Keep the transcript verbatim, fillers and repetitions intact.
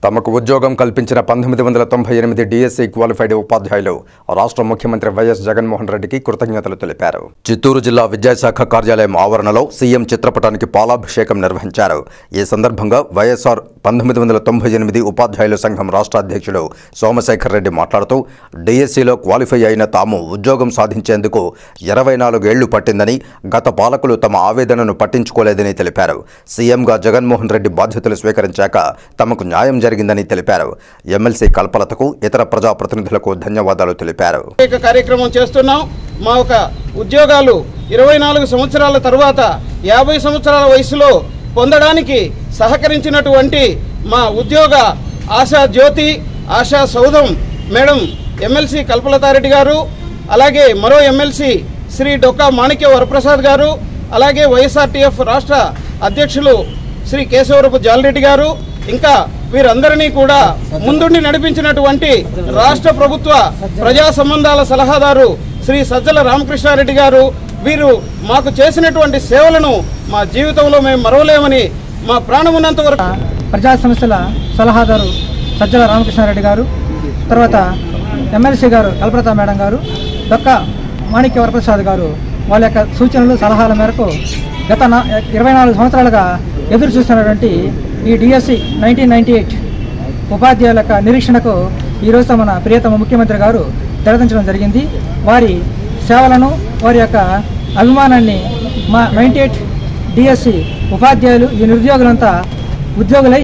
తమకు ఉద్యోగం కల్పించిన పంతొమ్మిది వందల తొంభై ఎనిమిది డిఎస్సి క్వాలిఫైడ్ ఉపాధ్యాయులు రాష్ట్ర ముఖ్యమంత్రి వైఎస్ జగన్మోహన్ రెడ్డికి కృతజ్ఞతలు తెలిపారు. చిత్తూరు జిల్లా విద్యాశాఖ కార్యాలయం ఆవరణలో సీఎం చిత్రపటానికి పాలాభిషేకం నిర్వహించారు. ఈ సందర్భంగా వైఎస్ఆర్ పంతొమ్మిది వందల తొంభై ఎనిమిది ఉపాధ్యాయుల సంఘం రాష్ట్ర అధ్యక్షుడు సోమశేఖర్ రెడ్డి మాట్లాడుతూ డిఎస్సిలో క్వాలిఫై అయిన తాము ఉద్యోగం సాధించేందుకు ఇరవై నాలుగేళ్లు పట్టిందని, గత పాలకులు తమ ఆవేదనను పట్టించుకోలేదని తెలిపారు. సీఎంగా జగన్మోహన్ రెడ్డి బాధ్యతలు స్వీకరించాక తమకు న్యాయం జరిగిందని తెలిపారు. ఎమ్మెల్సీ కల్పలతకు ఇతర ప్రజాప్రతినిధులకు ధన్యవాదాలు తెలిపారు. కార్యక్రమం చేస్తున్నాం. మా ఒక ఉద్యోగాలు ఇరవై నాలుగు సంవత్సరాల తర్వాత యాభై సంవత్సరాల వయసులో పొందడానికి సహకరించినటువంటి మా ఉద్యోగ ఆశా జ్యోతి ఆశా సౌధం మేడం ఎమ్మెల్సీ కల్పలతారెడ్డి గారు, అలాగే మరో ఎమ్మెల్సీ శ్రీ డొక్కా మాణిక్య వరప్రసాద్ గారు, అలాగే వైఎస్ఆర్టీఎఫ్ రాష్ట్ర అధ్యక్షులు శ్రీ కేశవరపు జాలరెడ్డి గారు, ఇంకా వీరందరినీ కూడా ముందుండి నడిపించినటువంటి రాష్ట్ర ప్రభుత్వ ప్రజా సంబంధాల సలహాదారు శ్రీ సజ్జల రామకృష్ణారెడ్డి గారు, వీరు మాకు చేసినటువంటి సేవలను మా జీవితంలో మేము మరవలేమని, మా ప్రాణమున్నంత వరకు ప్రజా సమస్యల సలహాదారు సజ్జల రామకృష్ణారెడ్డి గారు, తర్వాత ఎమ్మెల్సీ గారు కల్పలత మేడం గారు, దొక్క మాణిక్య వరప్రసాద్ గారు వాళ్ళ యొక్క సూచనలు సలహాల మేరకు గత ఇరవై నాలుగు సంవత్సరాలుగా ఎదురు చూస్తున్నటువంటి ఈ డిఎస్సి నైన్టీన్ నైన్టీ ఎయిట్ ఉపాధ్యాయుల యొక్క నిరీక్షణకు ఈరోజు మన ప్రియతమ ముఖ్యమంత్రి గారు తెరదించడం జరిగింది. వారి సేవలను, వారి యొక్క అభిమానాన్ని మా నైన్టీ ఎయిట్ డిఎస్సి ఉపాధ్యాయులు ఈ నిరుద్యోగులంతా ఉద్యోగులై